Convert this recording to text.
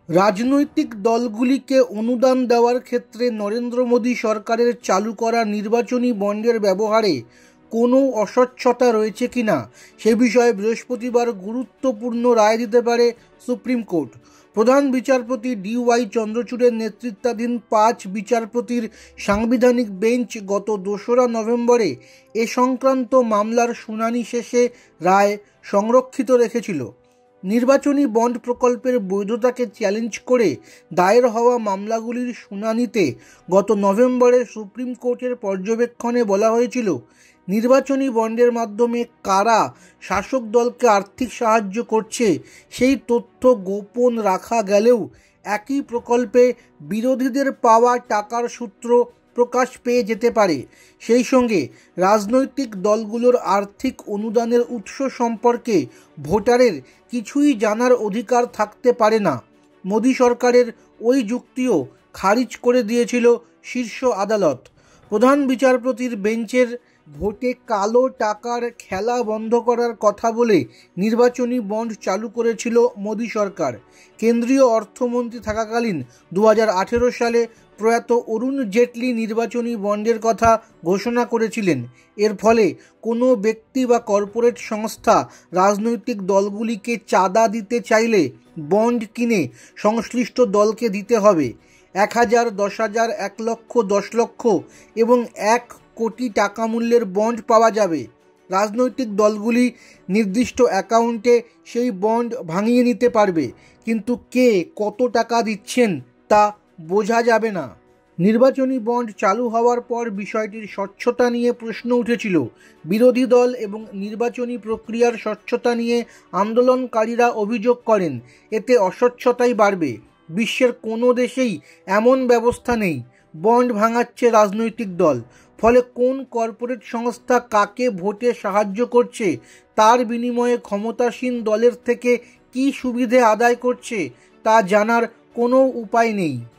রাজনৈতিক দলগুলিকে অনুদান দেওয়ার ক্ষেত্রে নরেন্দ্র মোদী সরকারের চালু করা নির্বাচনী বন্ডের ব্যবহারে কোনো অস্বচ্ছতা রয়েছে কিনা সে বিষয়ে বৃহস্পতিবার গুরুত্বপূর্ণ রায় দিতে পারে সুপ্রিম কোর্ট। প্রধান বিচারপতি DY চন্দ্রচূড়ের নেতৃত্বাধীন 5 বিচারপতির সাংবিধানিক বেঞ্চ গত 2রা নভেম্বরে এ সংক্রান্ত মামলার শুনানি শেষে রায় সংরক্ষিত রেখেছিল। নির্বাচনী বন্ড প্রকল্পের বৈধতাকে চ্যালেঞ্জ করে দায়ের হওয়া মামলাগুলির শুনানিতে গত নভেম্বরে সুপ্রিম কোর্টের পর্যবেক্ষণে বলা হয়েছিল, নির্বাচনী বন্ডের মাধ্যমে কারা শাসক দলকে আর্থিক সাহায্য করছে সেই তথ্য গোপন রাখা গেলেও একই প্রকল্পে বিরোধীদের পাওয়া টাকার সূত্র প্রকাশ পেয়ে যেতে পারে। সেই সঙ্গে রাজনৈতিক দলগুলোর আর্থিক অনুদানের উৎস সম্পর্কে ভোটারের কিছুই জানার অধিকার থাকতে পারে না। মোদী সরকারের ওই যুক্তিও খারিজ করে দিয়েছিল শীর্ষ আদালত। প্রধান বিচারপতির বেঞ্চের ভোটে কালো টাকার খেলা বন্ধ করার কথা বলে নির্বাচনী বন্ড চালু করেছিল মোদী সরকার। কেন্দ্রীয় অর্থমন্ত্রী থাকাকালীন 2018 সালে প্রয়াত অরুণ জেটলি নির্বাচনী বন্ডের কথা ঘোষণা করেছিলেন। এর ফলে কোনো ব্যক্তি বা কর্পোরেট সংস্থা রাজনৈতিক দলগুলিকে চাঁদা দিতে চাইলে বন্ড কিনে সংশ্লিষ্ট দলকে দিতে হবে। 1000, 10,000, 1 লক্ষ, 10 লক্ষ এবং 1 কোটি টাকা মূল্যের বন্ড পাওয়া যাবে। রাজনৈতিক দলগুলি নির্দিষ্ট অ্যাকাউন্টে সেই বন্ড ভাঙিয়ে নিতে পারবে, কিন্তু কে কত টাকা দিচ্ছেন তা বোঝা যাবে না। নির্বাচনী বন্ড চালু হওয়ার পর বিষয়টির স্বচ্ছতা নিয়ে প্রশ্ন উঠেছিল। বিরোধী দল এবং নির্বাচনী প্রক্রিয়ার স্বচ্ছতা নিয়ে আন্দোলনকারীরা অভিযোগ করেন, এতে অস্বচ্ছতাই বাড়বে। বিশ্বের কোনো দেশেই এমন ব্যবস্থা নেই। বন্ড ভাঙাচ্ছে রাজনৈতিক দল, ফলে কোন কর্পোরেট সংস্থা কাকে ভোটে সাহায্য করছে, তার বিনিময়ে ক্ষমতাসীন দলের থেকে কী সুবিধে আদায় করছে তা জানার কোনো উপায় নেই।